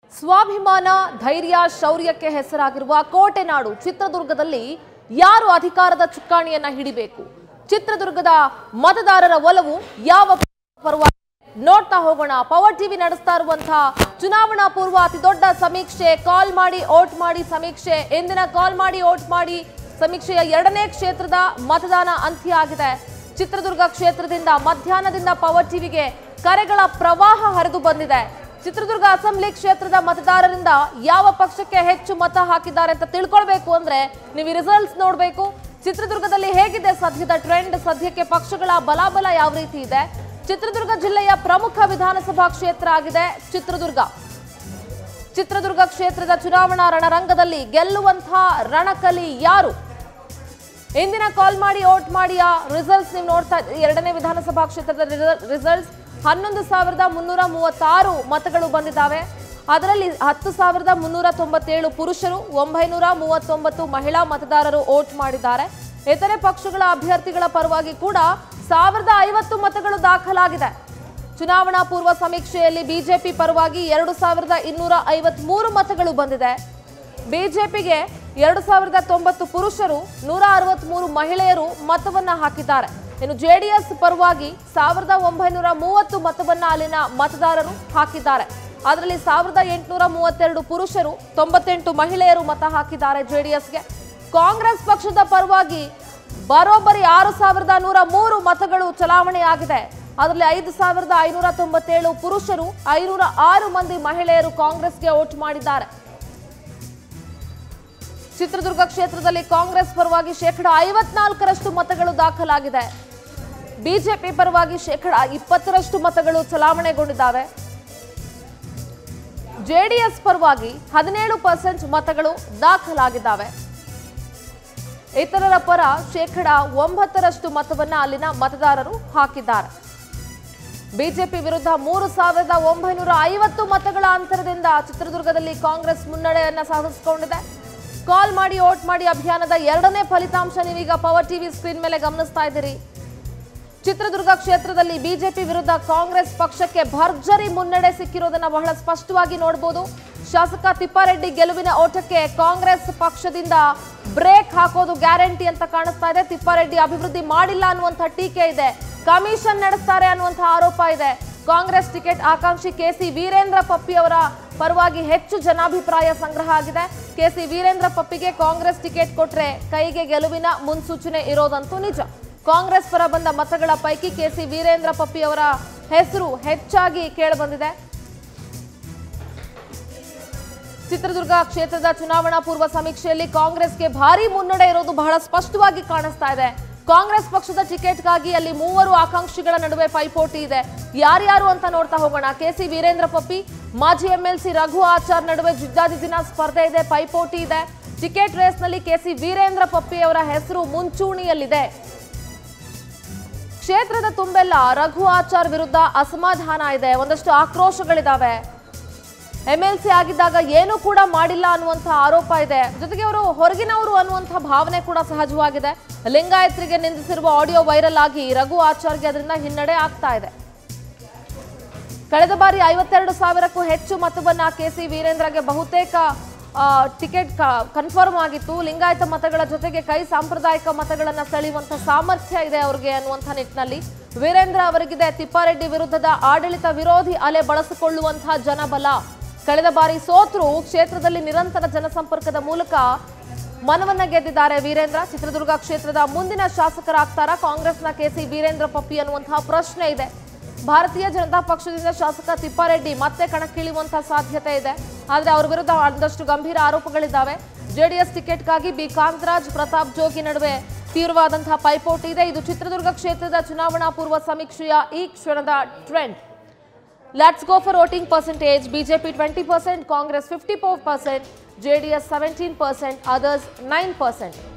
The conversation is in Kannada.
ಸ್ವಾಭಿಮಾನ ಧೈರ್ಯ ಶೌರ್ಯಕ್ಕೆ ಹೆಸರಾಗಿರುವ ಕೋಟೆನಾಡು ಚಿತ್ರದುರ್ಗದಲ್ಲಿ ಯಾರು ಅಧಿಕಾರದ ಚುಕ್ಕಾಣಿಯನ್ನ ಹಿಡಿಬೇಕು? ಚಿತ್ರದುರ್ಗದ ಮತದಾರರ ಒಲವು ಯಾವ ಪರವಾಗಿ ನೋಡ್ತಾ ಹೋಗೋಣ. ಪವರ್ ಟಿವಿ ನಡೆಸ್ತಾ ಇರುವಂತಹ ಚುನಾವಣಾ ಪೂರ್ವ ಅತಿದೊಡ್ಡ ಸಮೀಕ್ಷೆ ಕಾಲ್ ಮಾಡಿ ಓಟ್ ಮಾಡಿ ಸಮೀಕ್ಷೆ ಎಂದಿನ ಕಾಲ್ ಮಾಡಿ ಓಟ್ ಮಾಡಿ ಸಮೀಕ್ಷೆಯ ಎರಡನೇ ಕ್ಷೇತ್ರದ ಮತದಾನ ಅಂತ್ಯ ಆಗಿದೆ. ಚಿತ್ರದುರ್ಗ ಕ್ಷೇತ್ರದಿಂದ ಮಧ್ಯಾಹ್ನದಿಂದ ಪವರ್ ಟಿವಿಗೆ ಕರೆಗಳ ಪ್ರವಾಹ ಹರಿದು ಬಂದಿದೆ. ಚಿತ್ರದುರ್ಗ ಅಸೆಂಬ್ಲಿ ಕ್ಷೇತ್ರದ ಮತದಾರರಿಂದ ಯಾವ ಪಕ್ಷಕ್ಕೆ ಹೆಚ್ಚು ಮತ ಹಾಕಿದ್ದಾರೆ ಅಂತ ತಿಳ್ಕೊಳ್ಬೇಕು ಅಂದ್ರೆ ನೀವು ರಿಸಲ್ಟ್ಸ್ ನೋಡಬೇಕು. ಚಿತ್ರದುರ್ಗದಲ್ಲಿ ಹೇಗಿದೆ ಸದ್ಯದ ಟ್ರೆಂಡ್, ಸದ್ಯಕ್ಕೆ ಪಕ್ಷಗಳ ಬಲಾಬಲ ಯಾವ ರೀತಿ ಇದೆ? ಚಿತ್ರದುರ್ಗ ಜಿಲ್ಲೆಯ ಪ್ರಮುಖ ವಿಧಾನಸಭಾ ಕ್ಷೇತ್ರ ಆಗಿದೆ ಚಿತ್ರದುರ್ಗ ಕ್ಷೇತ್ರದ ಚುನಾವಣಾ ರಣರಂಗದಲ್ಲಿ ಗೆಲ್ಲುವಂತಹ ರಣಕಲಿ ಯಾರು? ಇಂದಿನ ಕಾಲ್ ಮಾಡಿ ಓಟ್ ಮಾಡಿಯ ರಿಸಲ್ಟ್ಸ್ ನೀವು ನೋಡ್ತಾ ಎರಡನೇ ವಿಧಾನಸಭಾ ಕ್ಷೇತ್ರದ ರಿಸಲ್ಟ್ಸ್ 11,336 ಮತಗಳು ಬಂದಿದ್ದಾವೆ. ಅದರಲ್ಲಿ 10,397 ಪುರುಷರು, 939 ಮಹಿಳಾ ಮತದಾರರು ವೋಟ್ ಮಾಡಿದ್ದಾರೆ. ಇತರೆ ಪಕ್ಷಗಳ ಅಭ್ಯರ್ಥಿಗಳ ಪರವಾಗಿ ಕೂಡ 1050 ಮತಗಳು ದಾಖಲಾಗಿದೆ. ಚುನಾವಣಾ ಪೂರ್ವ ಸಮೀಕ್ಷೆಯಲ್ಲಿ ಬಿಜೆಪಿ ಪರವಾಗಿ 2,253 ಮತಗಳು ಬಂದಿದೆ. ಬಿಜೆಪಿಗೆ 2,090 ಪುರುಷರು, 163 ಮಹಿಳೆಯರು ಮತವನ್ನ ಹಾಕಿದ್ದಾರೆ. ಇನ್ನು ಜೆಡಿಎಸ್ ಪರವಾಗಿ 1,930 ಮತವನ್ನ ಅಲ್ಲಿನ ಮತದಾರರು ಹಾಕಿದ್ದಾರೆ. ಅದರಲ್ಲಿ 1,832 ಪುರುಷರು, 98 ಮಹಿಳೆಯರು ಮತ ಹಾಕಿದ್ದಾರೆ ಜೆಡಿಎಸ್ಗೆ. ಕಾಂಗ್ರೆಸ್ ಪಕ್ಷದ ಪರವಾಗಿ ಬರೋಬ್ಬರಿ 6,103 ಮತಗಳು ಚಲಾವಣೆಯಾಗಿದೆ. ಅದರಲ್ಲಿ 5,597 ಪುರುಷರು, 506 ಮಂದಿ ಮಹಿಳೆಯರು ಕಾಂಗ್ರೆಸ್ಗೆ ವೋಟ್ ಮಾಡಿದ್ದಾರೆ. ಚಿತ್ರದುರ್ಗ ಕ್ಷೇತ್ರದಲ್ಲಿ ಕಾಂಗ್ರೆಸ್ ಪರವಾಗಿ 54% ಮತಗಳು ದಾಖಲಾಗಿದೆ. ಬಿಜೆಪಿ ಪರವಾಗಿ 20% ಮತಗಳು ಚಲಾವಣೆಗೊಂಡಿದ್ದಾವೆ. ಜೆಡಿಎಸ್ ಪರವಾಗಿ 17% ಮತಗಳು ದಾಖಲಾಗಿದ್ದಾವೆ. ಇತರರ ಪರ 9% ಮತವನ್ನ ಅಲ್ಲಿನ ಮತದಾರರು ಹಾಕಿದ್ದಾರೆ. ಬಿಜೆಪಿ ವಿರುದ್ಧ 3,950 ಮತಗಳ ಅಂತರದಿಂದ ಚಿತ್ರದುರ್ಗದಲ್ಲಿ ಕಾಂಗ್ರೆಸ್ ಮುನ್ನಡೆಯನ್ನ ಸಾಧಿಸಿಕೊಂಡಿದೆ. ಕಾಲ್ ಮಾಡಿ ಓಟ್ ಮಾಡಿ ಅಭಿಯಾನದ ಎರಡನೇ ಫಲಿತಾಂಶ ನೀವೀಗ ಪವರ್ ಟಿವಿ ಸ್ಕ್ರೀನ್ ಮೇಲೆ ಗಮನಿಸ್ತಾ ಇದ್ದೀರಿ. ಚಿತ್ರದುರ್ಗ ಕ್ಷೇತ್ರದಲ್ಲಿ ಬಿಜೆಪಿ ವಿರುದ್ಧ ಕಾಂಗ್ರೆಸ್ ಪಕ್ಷಕ್ಕೆ ಭರ್ಜರಿ ಮುನ್ನಡೆ ಸಿಕ್ಕಿರೋದನ್ನ ಬಹಳ ಸ್ಪಷ್ಟವಾಗಿ ನೋಡಬಹುದು. ಶಾಸಕ ತಿಪ್ಪಾರೆಡ್ಡಿ ಗೆಲುವಿನ ಓಟಕ್ಕೆ ಕಾಂಗ್ರೆಸ್ ಪಕ್ಷದಿಂದ ಬ್ರೇಕ್ ಹಾಕೋದು ಗ್ಯಾರಂಟಿ ಅಂತ ಕಾಣಿಸ್ತಾ ಇದೆ. ತಿಪ್ಪಾರೆಡ್ಡಿ ಅಭಿವೃದ್ಧಿ ಮಾಡಿಲ್ಲ ಅನ್ನುವಂಥ ಟೀಕೆ ಇದೆ, ಕಮಿಷನ್ ನಡೆಸ್ತಾರೆ ಅನ್ನುವಂಥ ಆರೋಪ ಇದೆ. ಕಾಂಗ್ರೆಸ್ ಟಿಕೆಟ್ ಆಕಾಂಕ್ಷಿ ಕೆಸಿ ವೀರೇಂದ್ರ ಪಪ್ಪಿ ಅವರ ಪರವಾಗಿ ಹೆಚ್ಚು ಜನಾಭಿಪ್ರಾಯ ಸಂಗ್ರಹ ಆಗಿದೆ. ಕೆಸಿ ವೀರೇಂದ್ರ ಪಪ್ಪಿಗೆ ಕಾಂಗ್ರೆಸ್ ಟಿಕೆಟ್ ಕೊಟ್ರೆ ಕೈಗೆ ಗೆಲುವಿನ ಮುನ್ಸೂಚನೆ ಇರೋದಂತೂ ನಿಜ. ಕಾಂಗ್ರೆಸ್ ಪರ ಬಂದ ಮತಗಳ ಪೈಕಿ ಕೆಸಿ ವೀರೇಂದ್ರ ಪಪ್ಪಿ ಅವರ ಹೆಸರು ಹೆಚ್ಚಾಗಿ ಕೇಳಿಬಂದಿದೆ. ಚಿತ್ರದುರ್ಗ ಕ್ಷೇತ್ರದ ಚುನಾವಣಾ ಪೂರ್ವ ಸಮೀಕ್ಷೆಯಲ್ಲಿ ಕಾಂಗ್ರೆಸ್ಗೆ ಭಾರಿ ಮುನ್ನಡೆ ಇರೋದು ಬಹಳ ಸ್ಪಷ್ಟವಾಗಿ ಕಾಣಿಸ್ತಾ ಇದೆ. ಕಾಂಗ್ರೆಸ್ ಪಕ್ಷದ ಟಿಕೆಟ್ಗಾಗಿ ಅಲ್ಲಿ 3 ಆಕಾಂಕ್ಷಿಗಳ ನಡುವೆ ಪೈಪೋಟಿ ಇದೆ. ಯಾರ್ಯಾರು ಅಂತ ನೋಡ್ತಾ ಹೋಗೋಣ. ಕೆಸಿ ವೀರೇಂದ್ರ ಪಪ್ಪಿ, ಮಾಜಿ ಎಂಎಲ್ಸಿ ರಘು ಆಚಾರ್ ನಡುವೆ ಜಿದ್ದಾಜಿದ್ದಿನ ಸ್ಪರ್ಧೆ ಇದೆ, ಪೈಪೋಟಿ ಇದೆ. ಟಿಕೆಟ್ ರೇಸ್ನಲ್ಲಿ ಕೆಸಿ ವೀರೇಂದ್ರ ಪಪ್ಪಿ ಅವರ ಹೆಸರು ಮುಂಚೂಣಿಯಲ್ಲಿದೆ. ಕ್ಷೇತ್ರದ ತುಂಬೆಲ್ಲ ರಘು ಆಚಾರ್ ವಿರುದ್ಧ ಅಸಮಾಧಾನ ಇದೆ, ಒಂದಷ್ಟು ಆಕ್ರೋಶಗಳಿದಾವೆ. ಎಂಎಲ್ಸಿ ಆಗಿದ್ದಾಗ ಏನೂ ಕೂಡ ಮಾಡಿಲ್ಲ ಅನ್ನುವಂಥ ಆರೋಪ ಇದೆ. ಜೊತೆಗೆ ಅವರು ಹೊರಗಿನವರು ಅನ್ನುವಂಥ ಭಾವನೆ ಕೂಡ ಸಹಜವಾಗಿದೆ. ಲಿಂಗಾಯತರಿಗೆ ನಿಂದಿಸಿರುವ ಆಡಿಯೋ ವೈರಲ್ ಆಗಿ ರಘು ಆಚಾರ್ಗೆ ಅದರಿಂದ ಹಿನ್ನಡೆ ಆಗ್ತಾ ಇದೆ. ಕಳೆದ ಬಾರಿ 52,000ಕ್ಕೂ ಹೆಚ್ಚು ಮತವನ್ನ ಕೆಸಿ ವೀರೇಂದ್ರಗೆ ಬಹುತೇಕ ಟಿಕೆಟ್ ಕನ್ಫರ್ಮ್ ಆಗಿತ್ತು. ಲಿಂಗಾಯತ ಮತಗಳ ಜೊತೆಗೆ ಕೈ ಸಾಂಪ್ರದಾಯಿಕ ಮತಗಳನ್ನ ಸೆಳೆಯುವಂತ ಸಾಮರ್ಥ್ಯ ಇದೆ ಅವರಿಗೆ ಅನ್ನುವಂಥ ನಿಟ್ಟಿನಲ್ಲಿ ವೀರೇಂದ್ರ ಅವರಿಗಿದೆ ತಿಪ್ಪಾರೆಡ್ಡಿ ವಿರುದ್ಧದ ಆಡಳಿತ ವಿರೋಧಿ ಅಲೆ ಬಳಸಿಕೊಳ್ಳುವಂತಹ ಜನಬಲ. ಕಳೆದ ಬಾರಿ ಸೋತರು ಕ್ಷೇತ್ರದಲ್ಲಿ ನಿರಂತರ ಜನಸಂಪರ್ಕದ ಮೂಲಕ ಮನವನ್ನ ಗೆದ್ದಿದ್ದಾರೆ ವೀರೇಂದ್ರ. ಚಿತ್ರದುರ್ಗ ಕ್ಷೇತ್ರದ ಮುಂದಿನ ಶಾಸಕರಾಗ್ತಾರಾ ಕಾಂಗ್ರೆಸ್ನ ಕೆಸಿ ವೀರೇಂದ್ರ ಪಪ್ಪಿ ಅನ್ನುವಂತಹ ಪ್ರಶ್ನೆ ಇದೆ. ಭಾರತೀಯ ಜನತಾ ಪಕ್ಷದಿಂದ ಶಾಸಕ ತಿಪ್ಪಾರೆಡ್ಡಿ ಮತ್ತೆ ಕಣಕ್ಕಿಳಿಯುವಂತಹ ಸಾಧ್ಯತೆ ಇದೆ. ಆದರೆ ಅವರ ವಿರುದ್ಧ ಒಂದಷ್ಟು ಗಂಭೀರ ಆರೋಪಗಳಿದ್ದಾವೆ. ಜೆಡಿಎಸ್ ಟಿಕೆಟ್ಗಾಗಿ ಬಿ ಕಾಂತರಾಜ್, ಪ್ರತಾಪ್ ಜೋಗಿ ನಡುವೆ ತೀವ್ರವಾದಂತಹ ಪೈಪೋಟಿ ಇದೆ. ಇದು ಚಿತ್ರದುರ್ಗ ಕ್ಷೇತ್ರದ ಚುನಾವಣಾ ಪೂರ್ವ ಸಮೀಕ್ಷೆಯ ಈ ಕ್ಷಣದ trend. Let's go for voting percentage. BJP 20%, Congress 54%, JDS 17%, others 9%.